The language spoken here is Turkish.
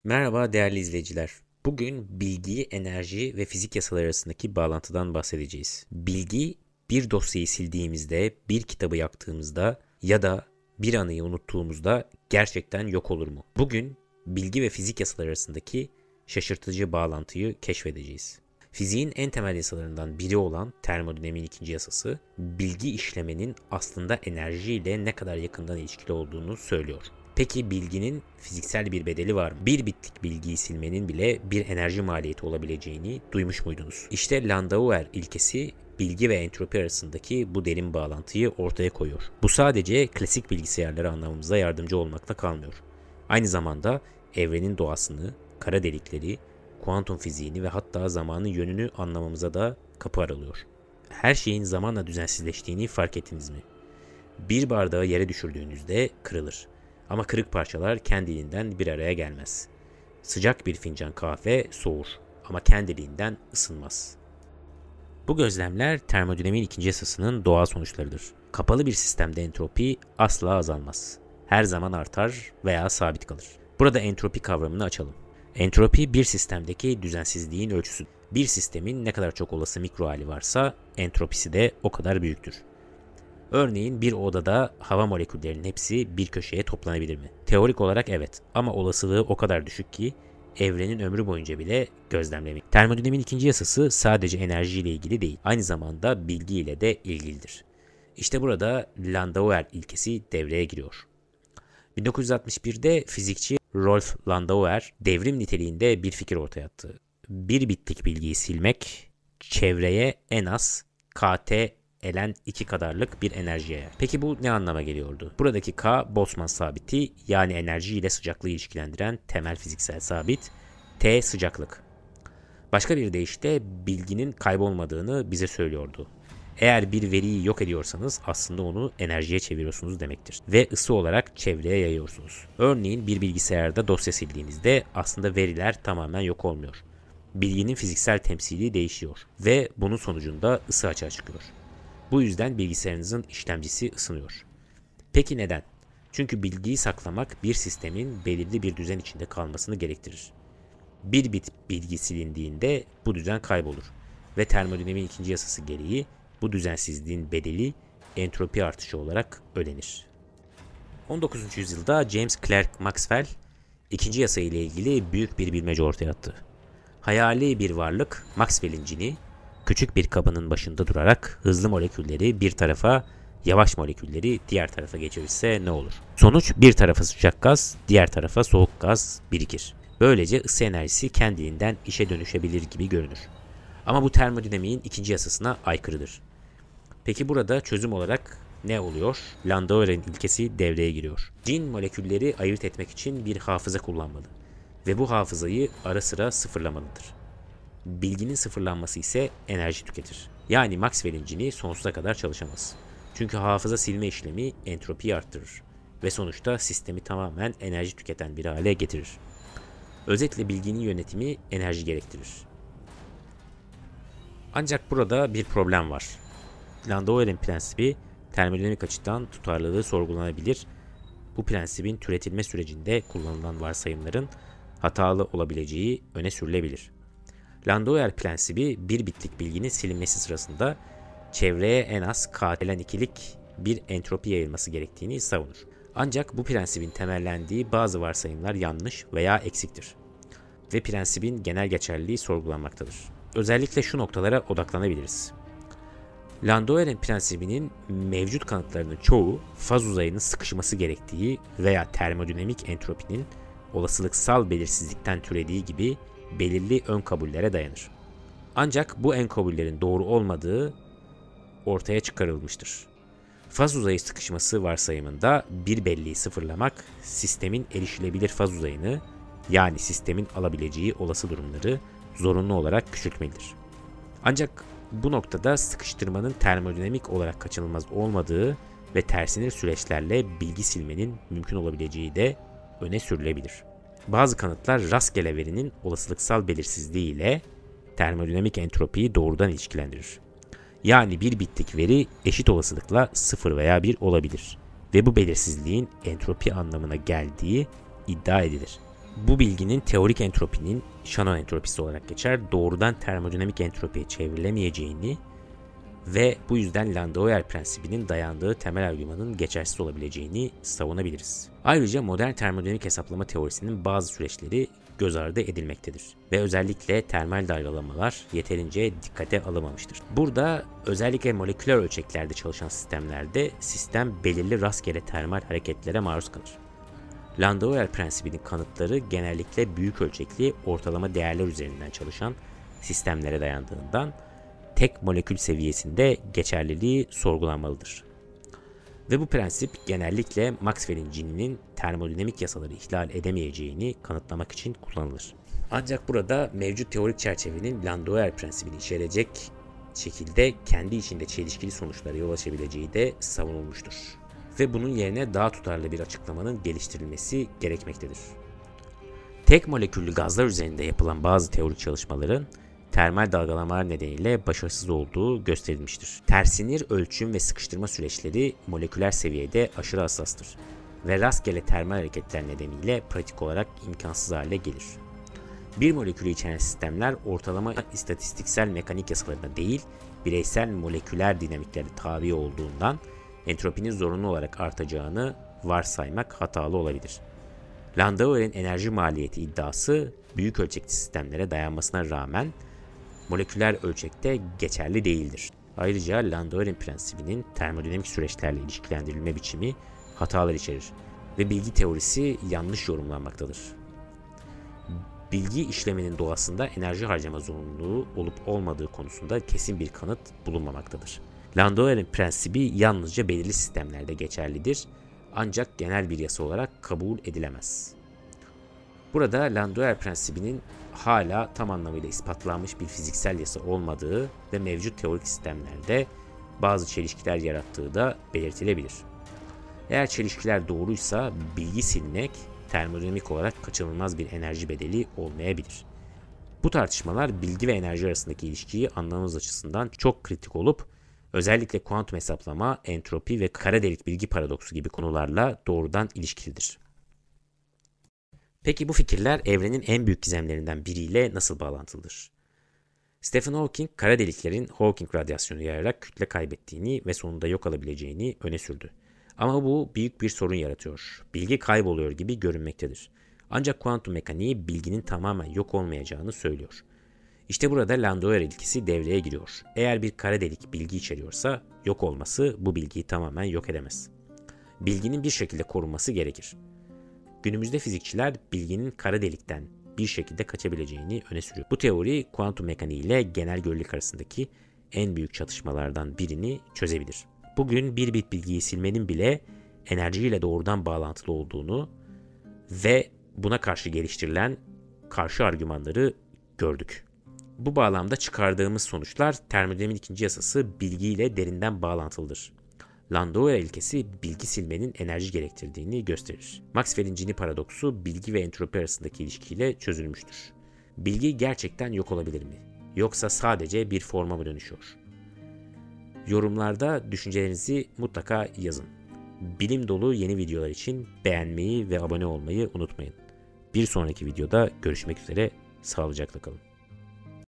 Merhaba değerli izleyiciler. Bugün bilgi, enerji ve fizik yasaları arasındaki bağlantıdan bahsedeceğiz. Bilgi, bir dosyayı sildiğimizde, bir kitabı yaktığımızda ya da bir anıyı unuttuğumuzda gerçekten yok olur mu? Bugün bilgi ve fizik yasaları arasındaki şaşırtıcı bağlantıyı keşfedeceğiz. Fiziğin en temel yasalarından biri olan termodinamiğin ikinci yasası, bilgi işlemenin aslında enerjiyle ne kadar yakından ilişkili olduğunu söylüyor. Peki bilginin fiziksel bir bedeli var mı? Bir bitlik bilgiyi silmenin bile bir enerji maliyeti olabileceğini duymuş muydunuz? İşte Landauer ilkesi bilgi ve entropi arasındaki bu derin bağlantıyı ortaya koyuyor. Bu sadece klasik bilgisayarları anlamamıza yardımcı olmakla kalmıyor. Aynı zamanda evrenin doğasını, kara delikleri, kuantum fiziğini ve hatta zamanın yönünü anlamamıza da kapı aralıyor. Her şeyin zamanla düzensizleştiğini fark ettiniz mi? Bir bardağı yere düşürdüğünüzde kırılır. Ama kırık parçalar kendiliğinden bir araya gelmez. Sıcak bir fincan kahve soğur ama kendiliğinden ısınmaz. Bu gözlemler termodinamiğin ikinci yasasının doğal sonuçlarıdır. Kapalı bir sistemde entropi asla azalmaz. Her zaman artar veya sabit kalır. Burada entropi kavramını açalım. Entropi bir sistemdeki düzensizliğin ölçüsüdür. Bir sistemin ne kadar çok olası mikro hali varsa entropisi de o kadar büyüktür. Örneğin bir odada hava moleküllerinin hepsi bir köşeye toplanabilir mi? Teorik olarak evet, ama olasılığı o kadar düşük ki evrenin ömrü boyunca bile gözlemlemeyin. Termodinamiğin ikinci yasası sadece enerjiyle ilgili değil, aynı zamanda bilgiyle de ilgilidir. İşte burada Landauer ilkesi devreye giriyor. 1961'de fizikçi Rolf Landauer devrim niteliğinde bir fikir ortaya attı. Bir bitlik bilgiyi silmek çevreye en az kT ln 2 kadarlık bir enerji yayar. Peki bu ne anlama geliyordu? Buradaki K, Boltzmann sabiti, yani enerji ile sıcaklığı ilişkilendiren temel fiziksel sabit. T sıcaklık. Başka bir deyişle bilginin kaybolmadığını bize söylüyordu. Eğer bir veriyi yok ediyorsanız aslında onu enerjiye çeviriyorsunuz demektir. Ve ısı olarak çevreye yayıyorsunuz. Örneğin bir bilgisayarda dosya sildiğinizde aslında veriler tamamen yok olmuyor. Bilginin fiziksel temsili değişiyor ve bunun sonucunda ısı açığa çıkıyor. Bu yüzden bilgisayarınızın işlemcisi ısınıyor. Peki neden? Çünkü bilgiyi saklamak bir sistemin belirli bir düzen içinde kalmasını gerektirir. Bir bit bilgi silindiğinde bu düzen kaybolur ve termodinamiğin ikinci yasası gereği bu düzensizliğin bedeli entropi artışı olarak ödenir. 19. yüzyılda James Clerk Maxwell ikinci yasa ile ilgili büyük bir bilmece ortaya attı. Hayali bir varlık Maxwell'in cini küçük bir kabının başında durarak hızlı molekülleri bir tarafa, yavaş molekülleri diğer tarafa geçirirse ne olur? Sonuç bir tarafa sıcak gaz, diğer tarafa soğuk gaz birikir. Böylece ısı enerjisi kendiliğinden işe dönüşebilir gibi görünür. Ama bu termodinamiğin ikinci yasasına aykırıdır. Peki burada çözüm olarak ne oluyor? Landauer'in ilkesi devreye giriyor. Cin molekülleri ayırt etmek için bir hafıza kullanmalı ve bu hafızayı ara sıra sıfırlamalıdır. Bilginin sıfırlanması ise enerji tüketir. Yani Maxwell'in cini sonsuza kadar çalışamaz. Çünkü hafıza silme işlemi entropiyi arttırır ve sonuçta sistemi tamamen enerji tüketen bir hale getirir. Özetle bilginin yönetimi enerji gerektirir. Ancak burada bir problem var. Landauer'in prensibi termodinamik açıdan tutarlılığı sorgulanabilir. Bu prensibin türetilme sürecinde kullanılan varsayımların hatalı olabileceği öne sürülebilir. Landauer prensibi bir bitlik bilginin silinmesi sırasında çevreye en az kTln 2'lik bir entropi yayılması gerektiğini savunur. Ancak bu prensibin temellendiği bazı varsayımlar yanlış veya eksiktir ve prensibin genel geçerliliği sorgulanmaktadır. Özellikle şu noktalara odaklanabiliriz. Landauer'in prensibinin mevcut kanıtlarının çoğu faz uzayının sıkışması gerektiği veya termodinamik entropinin olasılıksal belirsizlikten türediği gibi belirli ön kabullere dayanır. Ancak bu ön kabullerin doğru olmadığı ortaya çıkarılmıştır. Faz uzayı sıkışması varsayımında bir belleği sıfırlamak sistemin erişilebilir faz uzayını, yani sistemin alabileceği olası durumları zorunlu olarak küçültmelidir. Ancak bu noktada sıkıştırmanın termodinamik olarak kaçınılmaz olmadığı ve tersine süreçlerle bilgi silmenin mümkün olabileceği de öne sürülebilir. Bazı kanıtlar rastgele verinin olasılıksal belirsizliği ile termodinamik entropiyi doğrudan ilişkilendirir. Yani bir bitlik veri eşit olasılıkla 0 veya 1 olabilir ve bu belirsizliğin entropi anlamına geldiği iddia edilir. Bu bilginin teorik entropinin Shannon entropisi olarak geçer, doğrudan termodinamik entropiye çevrilemeyeceğini ve bu yüzden Landauer prensibinin dayandığı temel argümanın geçersiz olabileceğini savunabiliriz. Ayrıca modern termodinamik hesaplama teorisinin bazı süreçleri göz ardı edilmektedir ve özellikle termal dalgalamalar yeterince dikkate alınmamıştır. Burada özellikle moleküler ölçeklerde çalışan sistemlerde sistem belirli rastgele termal hareketlere maruz kalır. Landauer prensibinin kanıtları genellikle büyük ölçekli ortalama değerler üzerinden çalışan sistemlere dayandığından tek molekül seviyesinde geçerliliği sorgulanmalıdır. Ve bu prensip genellikle Maxwell'in cininin termodinamik yasaları ihlal edemeyeceğini kanıtlamak için kullanılır. Ancak burada mevcut teorik çerçevenin Landauer prensibini içerecek şekilde kendi içinde çelişkili sonuçlara yol açabileceği de savunulmuştur. Ve bunun yerine daha tutarlı bir açıklamanın geliştirilmesi gerekmektedir. Tek moleküllü gazlar üzerinde yapılan bazı teorik çalışmaların termal dalgalamalar nedeniyle başarısız olduğu gösterilmiştir. Tersinir ölçüm ve sıkıştırma süreçleri moleküler seviyede aşırı hassastır ve rastgele termal hareketler nedeniyle pratik olarak imkansız hale gelir. Bir molekülü içeren sistemler ortalama istatistiksel mekanik yasalarına değil, bireysel moleküler dinamiklere tabi olduğundan entropinin zorunlu olarak artacağını varsaymak hatalı olabilir. Landauer'in enerji maliyeti iddiası büyük ölçekli sistemlere dayanmasına rağmen moleküler ölçekte geçerli değildir. Ayrıca Landauer'in prensibinin termodinamik süreçlerle ilişkilendirilme biçimi hatalar içerir ve bilgi teorisi yanlış yorumlanmaktadır. Bilgi işleminin doğasında enerji harcama zorunluluğu olup olmadığı konusunda kesin bir kanıt bulunmamaktadır. Landauer'in prensibi yalnızca belirli sistemlerde geçerlidir ancak genel bir yasa olarak kabul edilemez. Burada Landauer prensibinin hala tam anlamıyla ispatlanmış bir fiziksel yasa olmadığı ve mevcut teorik sistemlerde bazı çelişkiler yarattığı da belirtilebilir. Eğer çelişkiler doğruysa bilgi silmek termodinamik olarak kaçınılmaz bir enerji bedeli olmayabilir. Bu tartışmalar bilgi ve enerji arasındaki ilişkiyi anlamamız açısından çok kritik olup özellikle kuantum hesaplama, entropi ve kara delik bilgi paradoksu gibi konularla doğrudan ilişkilidir. Peki bu fikirler evrenin en büyük gizemlerinden biriyle nasıl bağlantılıdır? Stephen Hawking, kara deliklerin Hawking radyasyonu yayarak kütle kaybettiğini ve sonunda yok olabileceğini öne sürdü. Ama bu büyük bir sorun yaratıyor. Bilgi kayboluyor gibi görünmektedir. Ancak kuantum mekaniği bilginin tamamen yok olmayacağını söylüyor. İşte burada Landauer ilkesi devreye giriyor. Eğer bir kara delik bilgi içeriyorsa yok olması bu bilgiyi tamamen yok edemez. Bilginin bir şekilde korunması gerekir. Günümüzde fizikçiler bilginin kara delikten bir şekilde kaçabileceğini öne sürüyor. Bu teori kuantum mekaniği ile genel görelilik arasındaki en büyük çatışmalardan birini çözebilir. Bugün bir bit bilgiyi silmenin bile enerjiyle doğrudan bağlantılı olduğunu ve buna karşı geliştirilen karşı argümanları gördük. Bu bağlamda çıkardığımız sonuçlar termodinamiğin ikinci yasası bilgiyle derinden bağlantılıdır. Landauer ilkesi bilgi silmenin enerji gerektirdiğini gösterir. Maxwell'in cini paradoksu bilgi ve entropi arasındaki ilişkiyle çözülmüştür. Bilgi gerçekten yok olabilir mi? Yoksa sadece bir forma mı dönüşüyor? Yorumlarda düşüncelerinizi mutlaka yazın. Bilim dolu yeni videolar için beğenmeyi ve abone olmayı unutmayın. Bir sonraki videoda görüşmek üzere, sağlıcakla kalın.